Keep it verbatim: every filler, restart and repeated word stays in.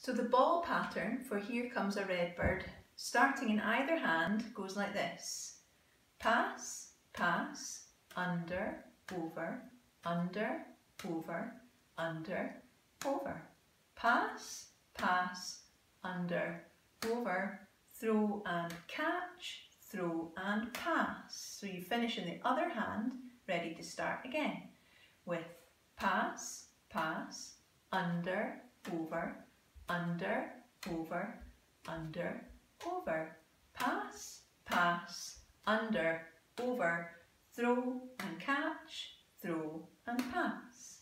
So the ball pattern for Here Comes a Redbird, starting in either hand, goes like this. Pass, pass, under, over, under, over, under, over. Pass, pass, under, over, throw and catch, throw and pass. So you finish in the other hand, ready to start again with pass, pass, under, over, under, over, under, over. Pass, pass, under, over, throw and catch, throw and pass.